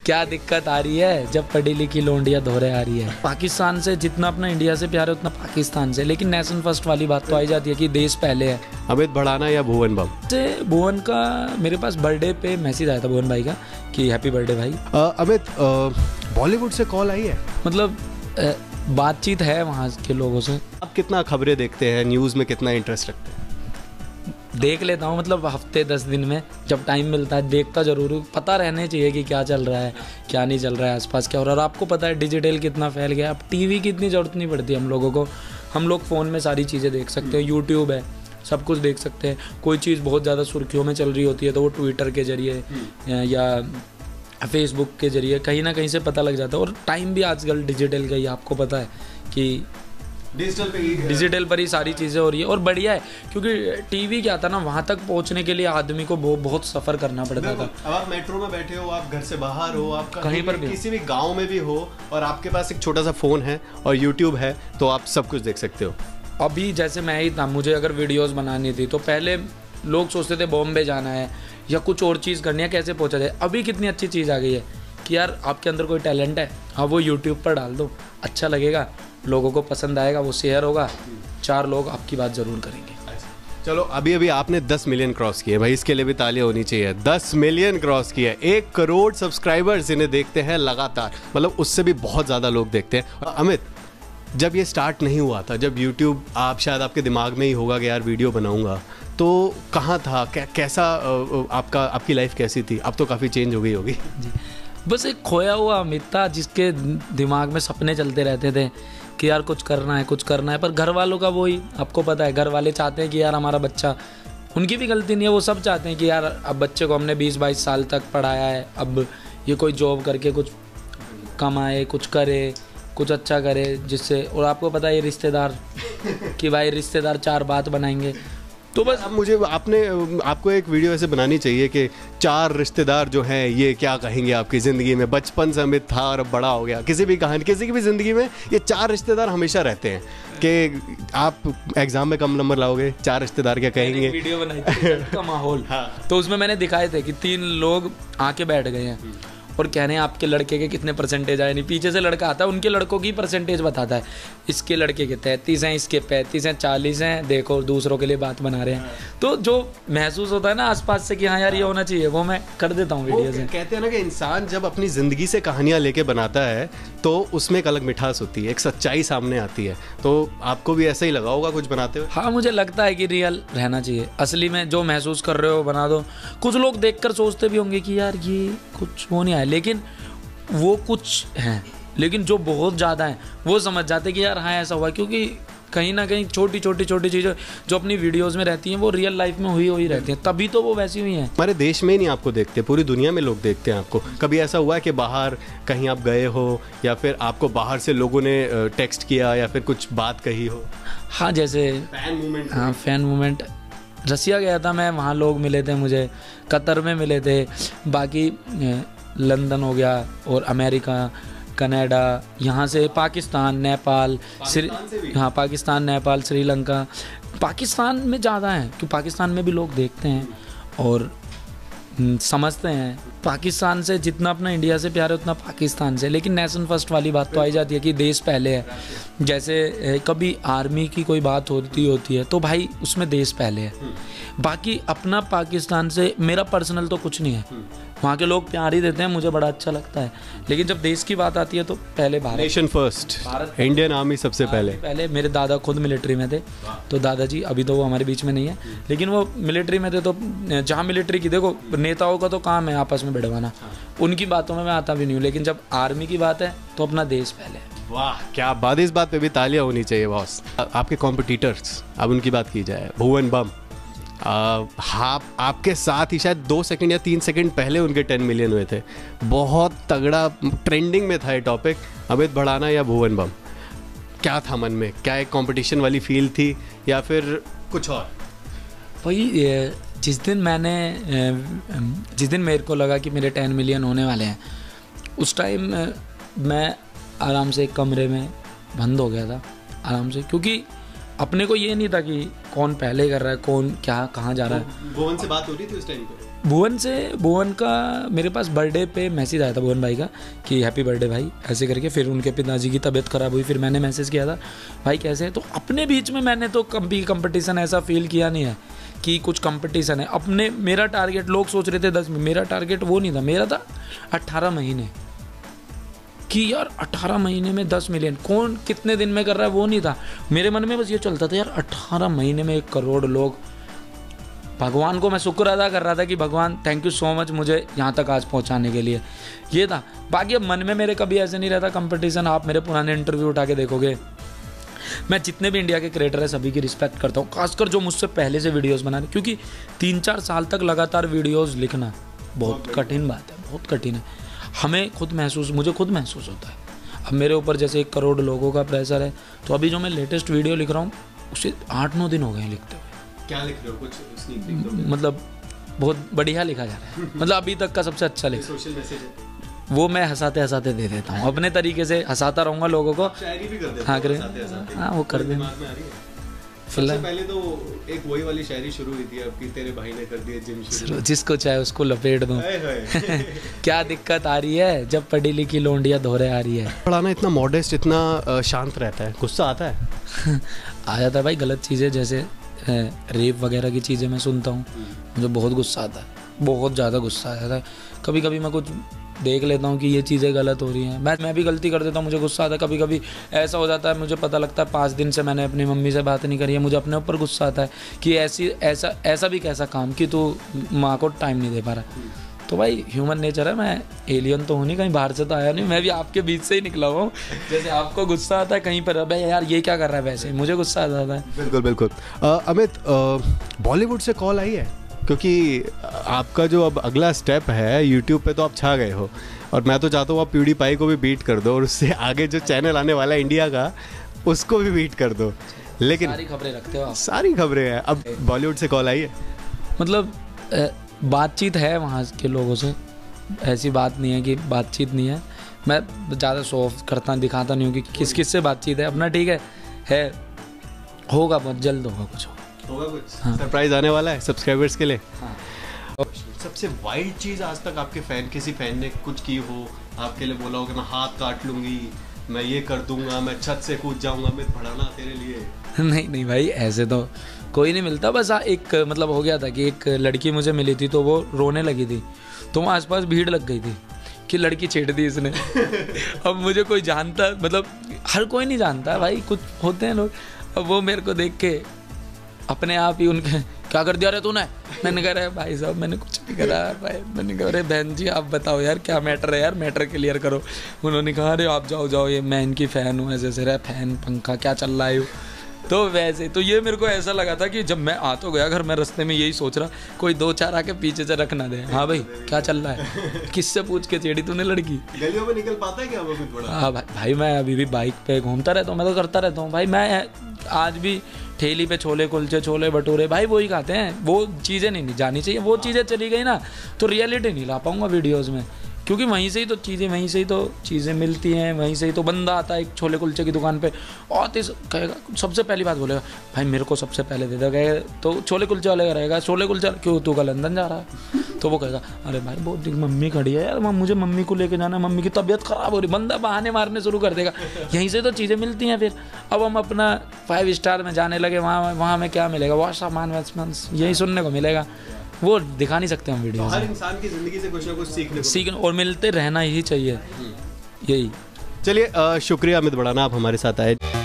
क्या दिक्कत आ रही है जब पढ़ी लिखी लोंडिया धोरे आ रही है। पाकिस्तान से जितना अपना इंडिया से प्यार है उतना पाकिस्तान से, लेकिन नेशन फर्स्ट वाली बात तो आई जाती है कि देश पहले है। अमित भड़ाना या भुवन बम? से भुवन का मेरे पास बर्थडे पे मैसेज आया था भुवन भाई का कि हैप्पी बर्थडे भाई। अमित बॉलीवुड से कॉल आई है? मतलब बातचीत है वहाँ के लोगों से। आप कितना खबरें देखते हैं, न्यूज़ में कितना इंटरेस्ट रखते हैं? देख लेता हूँ, मतलब हफ्ते 10 दिन में जब टाइम मिलता है देखता ज़रूर हूँ। पता रहने चाहिए कि क्या चल रहा है क्या नहीं चल रहा है, आसपास क्या हो रहा है। और आपको पता है डिजिटल कितना फैल गया, अब टीवी की इतनी ज़रूरत नहीं पड़ती हम लोगों को। हम लोग फ़ोन में सारी चीज़ें देख सकते हैं, यूट्यूब है, सब कुछ देख सकते हैं। कोई चीज़ बहुत ज़्यादा सुर्खियों में चल रही होती है तो वो ट्विटर के ज़रिए या फेसबुक के ज़रिए कहीं ना कहीं से पता लग जाता है। और टाइम भी आजकल डिजिटल का ही, आपको पता है कि डिजिटल पर ही सारी चीज़ें हो रही है। और बढ़िया है क्योंकि टीवी क्या था ना, वहाँ तक पहुँचने के लिए आदमी को बहुत सफ़र करना पड़ता था। अब आप मेट्रो में बैठे हो, आप घर से बाहर हो, आप कहीं पर भी किसी भी गांव में भी हो और आपके पास एक छोटा सा फ़ोन है और यूट्यूब है तो आप सब कुछ देख सकते हो। अभी जैसे मैं ही था, मुझे अगर वीडियोस बनानी थी तो पहले लोग सोचते थे बॉम्बे जाना है या कुछ और चीज़ करनी है, कैसे पहुँचा जाए। अभी कितनी अच्छी चीज़ आ गई है कि यार आपके अंदर कोई टैलेंट है, हाँ वो यूट्यूब पर डाल दो, अच्छा लगेगा, लोगों को पसंद आएगा, वो शेयर होगा, 4 लोग आपकी बात ज़रूर करेंगे। चलो अभी अभी आपने 10 मिलियन क्रॉस किए भाई, इसके लिए भी तालियां होनी चाहिए। 10 मिलियन क्रॉस किया, 1 करोड़ सब्सक्राइबर्स इन्हें देखते हैं लगातार, मतलब उससे भी बहुत ज़्यादा लोग देखते हैं। अमित, जब ये स्टार्ट नहीं हुआ था, जब यूट्यूब आप शायद आपके दिमाग में ही होगा कि यार वीडियो बनाऊंगा, तो कहाँ था, कैसा आपकी लाइफ कैसी थी? अब तो काफ़ी चेंज हो गई होगी। जी, बस एक खोया हुआ अमित था जिसके दिमाग में सपने चलते रहते थे कि यार कुछ करना है कुछ करना है। पर घर वालों का वही, आपको पता है, घर वाले चाहते हैं कि यार हमारा बच्चा, उनकी भी गलती नहीं है, वो सब चाहते हैं कि यार अब बच्चे को हमने 20-22 साल तक पढ़ाया है, अब ये कोई जॉब करके कुछ कमाए, कुछ करे, कुछ अच्छा करे जिससे। और आपको पता है ये रिश्तेदार कि भाई रिश्तेदार 4 बात बनाएंगे, तो बस अब मुझे आपको एक वीडियो ऐसे बनानी चाहिए कि 4 रिश्तेदार जो हैं ये क्या कहेंगे आपकी ज़िंदगी में। बचपन से अमित था और अब बड़ा हो गया, किसी भी कहानी, किसी की भी ज़िंदगी में ये 4 रिश्तेदार हमेशा रहते हैं कि आप एग्जाम में कम नंबर लाओगे, 4 रिश्तेदार क्या कहेंगे। वीडियो बनाई थी का माहौल, हाँ। तो उसमें मैंने दिखाए थे कि 3 लोग आके बैठ गए हैं और कह रहे हैं आपके लड़के के कितने परसेंटेज आए। नहीं, पीछे से लड़का आता है, उनके लड़कों की परसेंटेज बताता है, इसके लड़के के 33 हैं, इसके 35 हैं, 40 हैं, देखो दूसरों के लिए बात बना रहे हैं। तो जो महसूस होता है ना आसपास से कि हाँ यार ये होना चाहिए, वो मैं कर देता हूँ वीडियो से। कहते हैं ना कि इंसान जब अपनी ज़िंदगी से कहानियाँ लेके बनाता है तो उसमें एक अलग मिठास होती है, एक सच्चाई सामने आती है। तो आपको भी ऐसा ही लगा होगा कुछ बनाते हुए? हाँ, मुझे लगता है कि रियल रहना चाहिए, असली में जो महसूस कर रहे हो बना दो। कुछ लोग देखकर सोचते भी होंगे कि यार ये कुछ वो नहीं आया, लेकिन वो कुछ हैं, लेकिन जो बहुत ज़्यादा हैं वो समझ जाते कि यार हाँ ऐसा हुआ, क्योंकि कहीं ना कहीं छोटी चीज़ें जो अपनी वीडियोस में रहती हैं वो रियल लाइफ में हुई रहती हैं, तभी तो वो वैसी हुई हैं। हमारे देश में ही नहीं आपको देखते, पूरी दुनिया में लोग देखते हैं आपको। कभी ऐसा हुआ है कि बाहर कहीं आप गए हो या फिर आपको बाहर से लोगों ने टेक्स्ट किया या फिर कुछ बात कही हो? हाँ, जैसे फैन मूवमेंट। हाँ, फैन मूवमेंट। रसिया गया था मैं, वहाँ लोग मिले थे मुझे, कतर में मिले थे, बाकी लंदन हो गया और अमेरिका, कनाडा, यहाँ से पाकिस्तान, नेपाल, हाँ पाकिस्तान, नेपाल, श्रीलंका। पाकिस्तान में ज़्यादा हैं क्योंकि पाकिस्तान में भी लोग देखते हैं और समझते हैं। पाकिस्तान से जितना अपना इंडिया से प्यार है उतना पाकिस्तान से, लेकिन नेशन फर्स्ट वाली बात तो आई जाती है कि देश पहले है। जैसे कभी आर्मी की कोई बात होती है तो भाई उसमें देश पहले है। बाकी अपना पाकिस्तान से मेरा पर्सनल तो कुछ नहीं है, वहाँ के लोग प्यार ही देते हैं, मुझे बड़ा अच्छा लगता है। लेकिन जब देश की बात आती है तो पहले Bharat, nation first, Indian army सबसे पहले। मेरे दादा खुद मिलिट्री में थे, तो दादाजी अभी तो वो हमारे बीच में नहीं है, लेकिन वो मिलिट्री में थे। तो जहाँ मिलिट्री की, देखो नेताओं का तो काम है आपस में भिड़वाना, उनकी बातों में मैं आता भी नहीं हूँ, लेकिन जब आर्मी की बात है तो अपना देश पहले है। वाह क्या बात, इस बात पे भी तालियां होनी चाहिए बॉस। आपके कॉम्पिटिटर्स, अब उनकी बात की जाए, भुवन बम, हाँ आपके साथ ही शायद 2 सेकंड या 3 सेकंड पहले उनके 10 मिलियन हुए थे, बहुत तगड़ा ट्रेंडिंग में था ये टॉपिक। अमित भड़ाना या भुवन बम, क्या था मन में? क्या एक कंपटीशन वाली फील थी या फिर कुछ और? भाई जिस दिन मेरे को लगा कि मेरे 10 मिलियन होने वाले हैं, उस टाइम मैं आराम से एक कमरे में बंद हो गया था आराम से, क्योंकि अपने को ये नहीं था कि कौन पहले कर रहा है, कौन क्या कहाँ जा रहा है। भुवन से बात हो रही थी उस टाइम पे? भुवन का मेरे पास बर्थडे पे मैसेज आया था भुवन भाई का कि हैप्पी बर्थडे भाई ऐसे करके। फिर उनके पिताजी की तबीयत ख़राब हुई, फिर मैंने मैसेज किया था भाई कैसे है। तो अपने बीच में मैंने तो कभी कंपटीशन ऐसा फील किया नहीं है कि कुछ कंपटीशन है। अपने मेरा टारगेट, लोग सोच रहे थे 10 में, मेरा टारगेट वो नहीं था, मेरा था 18 महीने कि यार 18 महीने में 10 मिलियन कौन कितने दिन में कर रहा है वो नहीं था। मेरे मन में बस ये चलता था यार 18 महीने में 1 करोड़ लोग। भगवान को मैं शुक्र अदा कर रहा था कि भगवान थैंक यू सो मच मुझे यहाँ तक आज पहुँचाने के लिए, ये था। बाकी अब मन में मेरे कभी ऐसे नहीं रहता कंपटीशन। आप मेरे पुराने इंटरव्यू उठा के देखोगे, मैं जितने भी इंडिया के क्रिएटर हैं सभी की रिस्पेक्ट करता हूँ, खासकर जो मुझसे पहले से वीडियोस बना रहे, क्योंकि 3-4 साल तक लगातार वीडियोस लिखना बहुत कठिन बात है, बहुत कठिन है। मुझे खुद महसूस होता है। अब मेरे ऊपर जैसे 1 करोड़ लोगों का प्रेशर है, तो अभी जो मैं लेटेस्ट वीडियो लिख रहा हूँ उसे 8-9 दिन हो गए हैं लिखते हुए। क्या लिख रहे हो, कुछ स्नीक पीक दो? मतलब बहुत बढ़िया लिखा जा रहा है, मतलब अभी तक का सबसे अच्छा लिखा। सोशल मैसेज है वो मैं हंसाते हंसाते दे देता हूँ, अपने तरीके से हंसाता रहूँगा लोगों को। शायरी भी कर देते हाँ करें, हाँ वो कर दें। सबसे पहले तो एक वही वाली शायरी शुरू हुई थी आपकी, तेरे भाई ने कर दिया जिम शुरू, जिसको चाहे उसको लपेट दूं। क्या दिक्कत आ रही है जब पढ़ी लिखी लोंडिया धोरे आ रही है। पढ़ाना इतना मॉडेस्ट, इतना शांत रहता है, गुस्सा आता है? आ जाता है भाई, गलत चीज़ें जैसे रेप वगैरह की चीज़ें मैं सुनता हूँ, मुझे बहुत गुस्सा आता है, बहुत ज़्यादा गुस्सा आ जाता है। कभी कभी मैं कुछ देख लेता हूँ कि ये चीज़ें गलत हो रही हैं, मैं भी गलती कर देता हूँ, मुझे गुस्सा आता है। कभी कभी ऐसा हो जाता है, मुझे पता लगता है 5 दिन से मैंने अपनी मम्मी से बात नहीं करी है, मुझे अपने ऊपर गुस्सा आता है कि ऐसा भी कैसा काम कि तू माँ को टाइम नहीं दे पा रहा। तो भाई ह्यूमन नेचर है, मैं एलियन तो हूँ नहीं, कहीं बाहर से तो आया नहीं, मैं भी आपके बीच से ही निकला हुआ हूँ। जैसे आपको गुस्सा आता है कहीं पर, अबे यार ये क्या कर रहा है, वैसे मुझे गुस्सा आ जाता है। बिल्कुल बिल्कुल। अमित, बॉलीवुड से कॉल आई है? क्योंकि आपका जो अब अगला स्टेप है, यूट्यूब पे तो आप छा गए हो, और मैं तो चाहता हूँ आप PewDiePie को भी बीट कर दो, और उससे आगे जो चैनल आने वाला है इंडिया का उसको भी बीट कर दो। लेकिन सारी खबरें रखते हो आप? सारी खबरें हैं। अब बॉलीवुड से कॉल आई है? मतलब बातचीत है वहाँ के लोगों से, ऐसी बात नहीं है कि बातचीत नहीं है। मैं ज़्यादा शो ऑफ करता दिखाता नहीं हूँ कि किस से बातचीत है, अपना ठीक है होगा, बहुत जल्द होगा कुछ। हाँ। सरप्राइज आने वाला है सब्सक्राइबर्स के लिए। हाँ। सबसे वाइल्ड चीज़ आज तक आपके किसी फैन ने कुछ की हो, आपके लिए बोला हो कि मैं हाथ काट लूँगी, मैं ये कर दूंगा, मैं छत से कूद जाऊँगा, मैं पढ़ाना तेरे लिए? नहीं भाई, ऐसे तो कोई नहीं मिलता। बस एक मतलब हो गया था कि एक लड़की मुझे मिली थी, तो वो रोने लगी थी, तो वहाँ आसपास भीड़ लग गई थी कि लड़की छेड़ दी इसने। अब मुझे कोई जानता, मतलब हर कोई नहीं जानता भाई, कुछ होते हैं लोग। अब वो मेरे को देख के अपने आप ही उनके क्या कर दिया रे तूने? मैंने कहा अरे भाई साहब मैंने कुछ नहीं करा भाई। मैंने कहा अरे बहन जी आप बताओ यार क्या मैटर है यार, मैटर क्लियर करो। उन्होंने कहा अरे आप जाओ ये मैं इनकी फ़ैन हूँ, ऐसे रे फैन पंखा क्या चल रहा है। तो वैसे तो ये मेरे को ऐसा लगा था कि जब मैं आ तो गया घर, मैं रास्ते में यही सोच रहा कोई 2-4 आके पीछे से रख ना दे। हाँ भाई क्या चल रहा है, किससे पूछ के छेड़ी तूने लड़की? गलियों में निकल पाता है क्या वो भी थोड़ा? हाँ भाई मैं अभी भी बाइक पे घूमता रहता हूँ, मैं तो करता रहता हूँ भाई। मैं आज भी ठेली पे छोले कुलचे छोले भटूरे भाई वही खाते हैं। वो चीज़ें नहीं जानी चाहिए, वो चीज़ें चली गई ना तो रियलिटी नहीं ला पाऊंगा वीडियोस में, क्योंकि वहीं से ही तो चीज़ें मिलती हैं, वहीं से ही तो बंदा आता है एक छोले कुलचे की दुकान पे और कहेगा, सबसे पहली बात बोलेगा भाई मेरे को सबसे पहले दे दो, कहेगा तो छोले कुलचे वाले का रहेगा छोले कुलचे, क्यों तू का लंदन जा रहा है? तो वो कहेगा अरे भाई बहुत मम्मी खड़ी है यार, मुझे मम्मी को लेके जाना, मम्मी की तबीयत ख़राब हो रही, बंदा बहाने मारने शुरू कर देगा। यहीं से तो चीज़ें मिलती हैं। फिर अब हम अपना 5 स्टार में जाने लगे, वहाँ में क्या मिलेगा? वॉश सामान यही सुनने को मिलेगा, वो दिखा नहीं सकते हम वीडियो। हर इंसान की ज़िंदगी से कुछ ना कुछ सीखने और मिलते रहना ही चाहिए, यही। चलिए शुक्रिया अमित भड़ाना, आप हमारे साथ आए।